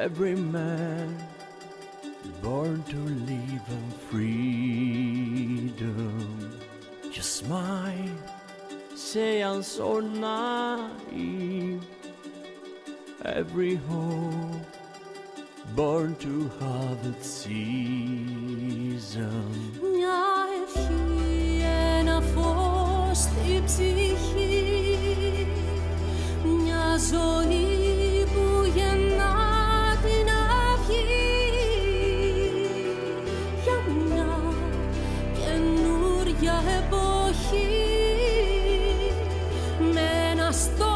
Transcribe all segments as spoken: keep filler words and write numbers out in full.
every man born to live in freedom. Your smile, say I'm so naive. Every hope born to have its season. Μια ευχή, ένα φως στη ψυχή, μια ζωή που γεννά την αυγή για μια καινούρια εποχή με ένα στόχο.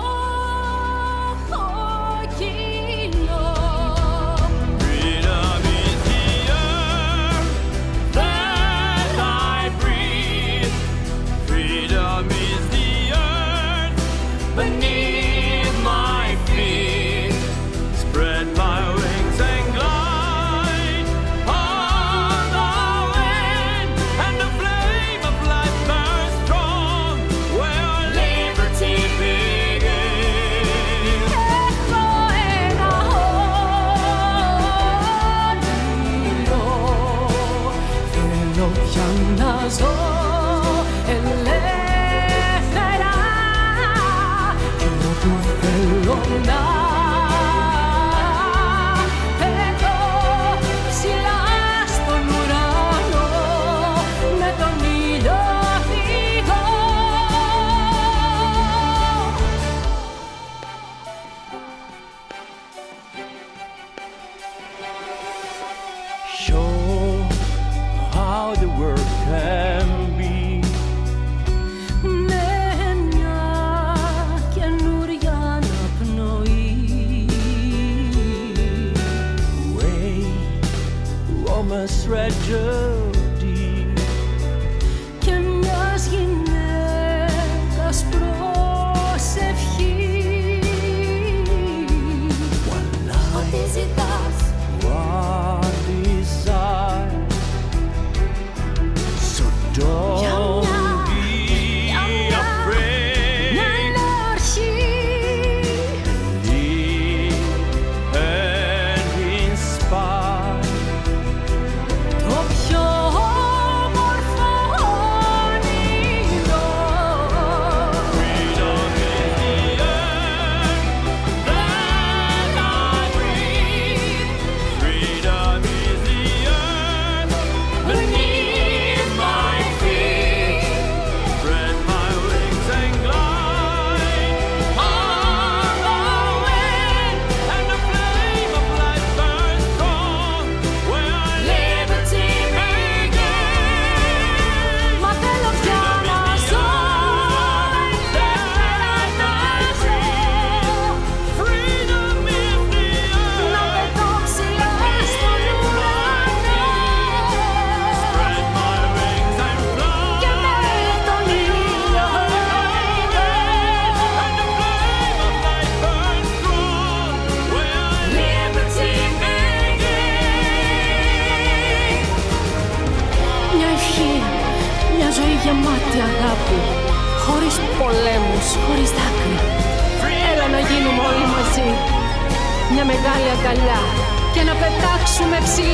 Και μιας γυναίκας προσευχή. Ό,τι ζητάς, what desire, so don't be afraid. μια ενόρχη, believe and inspire. Γεμάτη αγάπη, χωρίς πολέμους, χωρίς δάκρυ. Έλα να γίνουμε όλοι μαζί, μια μεγάλη αγκαλιά και να πετάξουμε ψηλά.